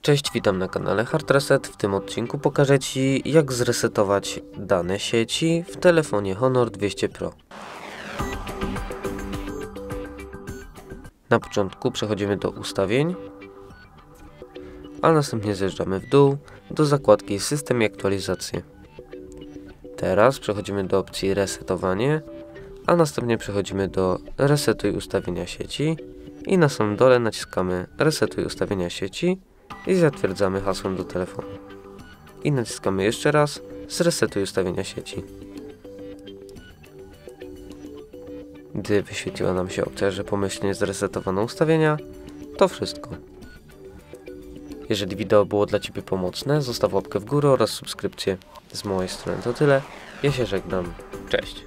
Cześć, witam na kanale Hard Reset. W tym odcinku pokażę Ci, jak zresetować dane sieci w telefonie Honor 200 Pro. Na początku przechodzimy do ustawień, a następnie zjeżdżamy w dół do zakładki System i aktualizacje. Teraz przechodzimy do opcji Resetowanie, a następnie przechodzimy do Resetuj ustawienia sieci i na samym dole naciskamy Resetuj ustawienia sieci i zatwierdzamy hasłem do telefonu. I naciskamy jeszcze raz Zresetuj ustawienia sieci. Gdy wyświetliła nam się opcja, że pomyślnie zresetowano ustawienia, to wszystko. Jeżeli wideo było dla Ciebie pomocne, zostaw łapkę w górę oraz subskrypcję. Z mojej strony to tyle. Ja się żegnam. Cześć.